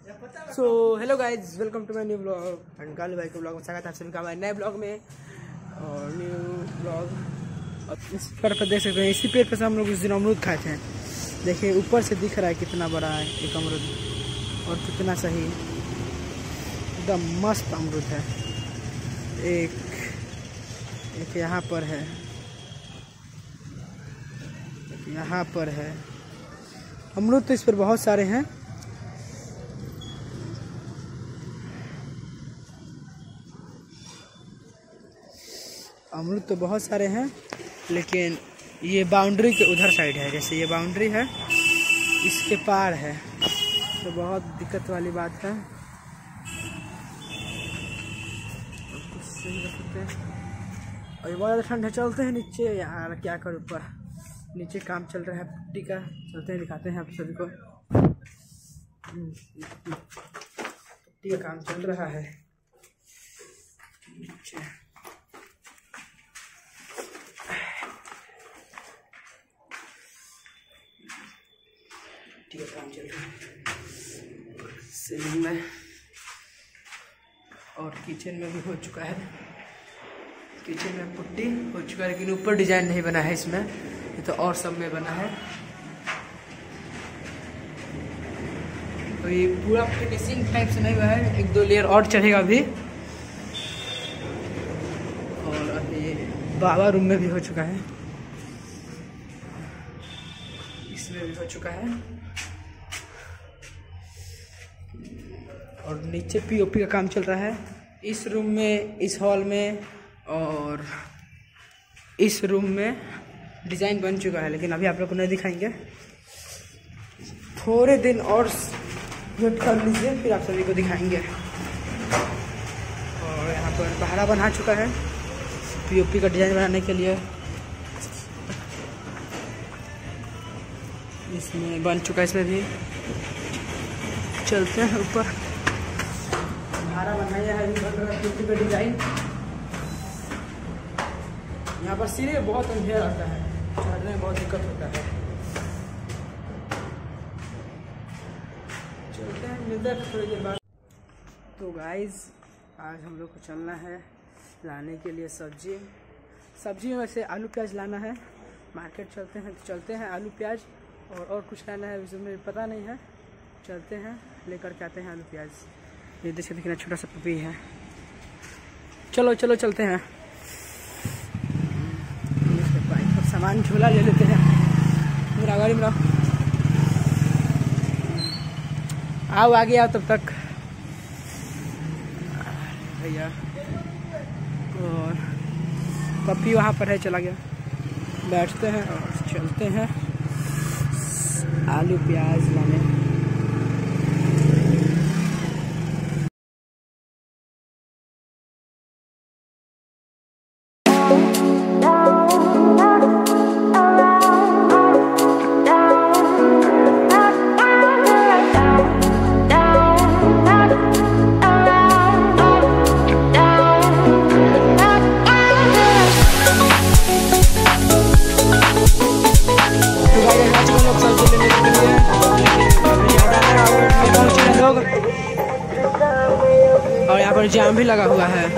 So hello guys, welcome to my new blog and Kalu भाई के blog में स्वागत है आप सभी का हमारे नए ब्लॉग में। और न्यू ब्लॉग इस पर देख सकते हैं, इसी पेड़ पर से हम लोग उस दिन अमरूद खाए थे। देखिए ऊपर से दिख रहा है कितना बड़ा है एक अमरूद और कितना सही, एकदम मस्त अमरूद है। एक यहाँ पर है, यहाँ पर है अमरूद। तो इस पर बहुत सारे हैं। अमरूद तो बहुत सारे हैं, लेकिन ये बाउंड्री के उधर साइड है। जैसे ये बाउंड्री है, इसके पार है, तो बहुत दिक्कत वाली बात है। कुछ सही रख सकते हैं। और ये बहुत ज़्यादा ठंड है। चलते हैं नीचे, यार क्या करूँ, ऊपर नीचे काम चल रहा है पुट्टी का। चलते हैं, दिखाते हैं आप सभी को। पुट्टी का काम चल रहा है नीचे। काम चल रहा है सीलिंग में और किचन में भी हो चुका है। किचन में पुट्टी हो चुका है, लेकिन ऊपर डिजाइन नहीं बना है इसमें, ये तो और सब में बना है। तो ये पूरा फिनिशिंग टाइप से नहीं हुआ है, एक दो लेयर और चढ़ेगा अभी। और अभी बाबा रूम में भी हो चुका है, इसमें भी हो चुका है। और नीचे पीओपी का काम चल रहा है इस रूम में, इस हॉल में, और इस रूम में डिज़ाइन बन चुका है, लेकिन अभी आप लोग को नहीं दिखाएंगे। थोड़े दिन और वेट कर लीजिए, फिर आप सभी को दिखाएंगे। और यहाँ पर पहाड़ा बना चुका है पीओपी का डिज़ाइन बनाने के लिए। इसमें बन चुका है, इसमें भी। चलते हैं ऊपर, पहाड़ा बनाया है पीओपी का डिज़ाइन। यहाँ पर सीढ़ी बहुत अंधेरा आता है, चढ़ने में बहुत दिक्कत होता है। चलते हैं, मिलते हैं थोड़ी देर बाद। तो गाइस, आज हम लोग को चलना है लाने के लिए सब्जी में वैसे आलू प्याज लाना है। मार्केट चलते हैं, तो चलते हैं आलू प्याज और कुछ लाना है, इसमें पता नहीं है। चलते हैं, लेकर के आते हैं आलू प्याज। ये देख सकते कितना छोटा सा पपी है। चलो चलो चलते हैं। सामान झोला ले लेते हैं। मेरा गाड़ी में आओ, आगे आओ तब तक भैया। और पप्पी वहाँ पर है, चला गया। बैठते हैं और चलते हैं आलू प्याज लाने। और यहाँ पर जाम भी लगा हुआ है।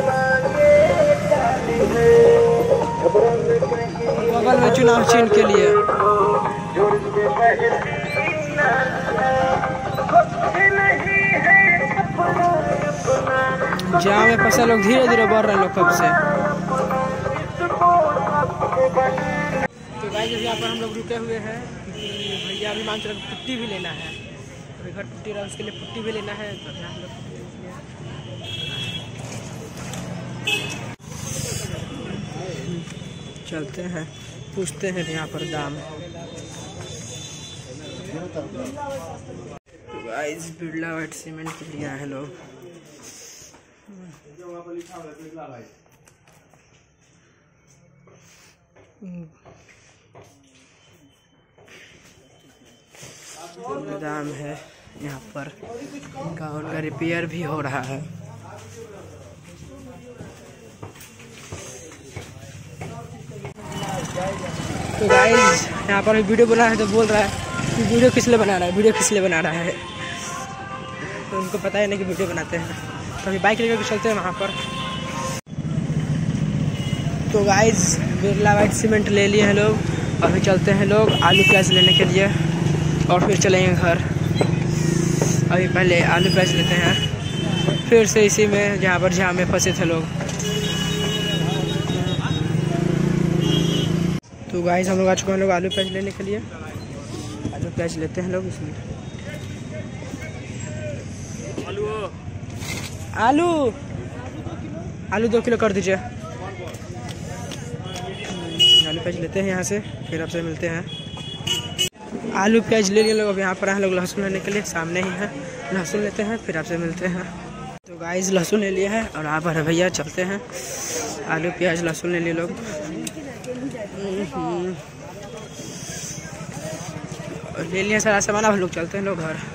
बगल में चुनाव चिन्ह के लिए जाम में फंसे लोग धीरे धीरे बढ़ रहे हैं लोग कब से। तो गाइस, यहाँ पर हम लोग रुके हुए हैं क्योंकि भैया अभी मांग रहे पुट्टी भी लेना है। तो घर पुट्टी रहा, उसके लिए पुट्टी भी लेना है। तो हम लोग चलते हैं, पूछते हैं यहाँ पर दाम। गाइस, बिरला व्हाइट सीमेंट के लिए है लोग। दाम है यहाँ पर, उनका रिपेयर भी हो रहा है। तो गाइस यहाँ पर वीडियो बना है तो बोल रहा है कि वीडियो किस लिए बना रहा है, वीडियो किस लिए बना रहा है। तो उनको पता है नहीं कि वीडियो बनाते हैं, तो अभी बाइक लेकर के चलते हैं वहाँ पर। तो गाइस बिरला व्हाइट सीमेंट ले लिए हैं लोग, अभी चलते हैं लोग आलू प्याज लेने के लिए और फिर चलेंगे घर। अभी पहले आलू प्याज लेते हैं, फिर से इसी में जहाँ में फंसे थे लोग। तो गाइस हम लोग आ चुके हैं लोग आलू प्याज लेने के लिए। आलू प्याज लेते हैं लोग इसमें। आलू 2 किलो कर दीजिए। आलू प्याज लेते हैं यहाँ से, फिर आपसे मिलते हैं। आलू प्याज ले लिए लोग, अब यहाँ पर आए लोग लहसुन लेने के लिए, सामने ही है। लहसुन लेते हैं फिर आपसे मिलते हैं। तो गाइस लहसुन ले लिया है और आप भैया चलते हैं। आलू प्याज लहसुन ले लिए लोग, ले लिए सारा सामान। अब लोग चलते हैं लोग घर।